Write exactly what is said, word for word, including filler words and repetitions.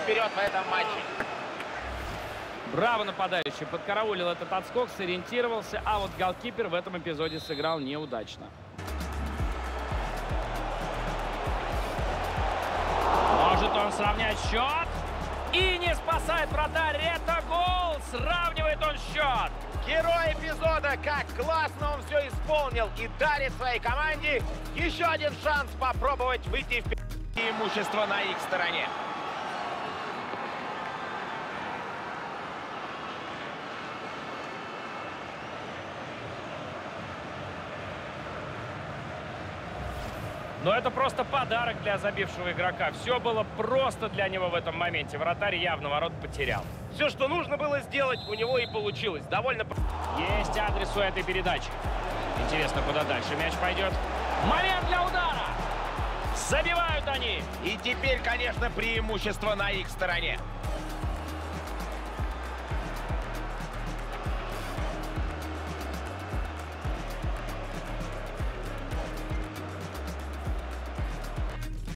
вперед в этом матче. Браво, нападающий. Подкараулил этот отскок, сориентировался, а вот голкипер в этом эпизоде сыграл неудачно. Может он сравнять счет? И не спасает вратарь. Это гол! Сравнивает он счет. Герой эпизода, как классно он все исполнил и дарит своей команде еще один шанс попробовать выйти в преимущество на их стороне. Но это просто подарок для забившего игрока. Все было просто для него в этом моменте. Вратарь явно ворот потерял. Все, что нужно было сделать, у него и получилось. Довольно... Есть адрес у этой передачи. Интересно, куда дальше мяч пойдет. Момент для удара! Забивают они! И теперь, конечно, преимущество на их стороне.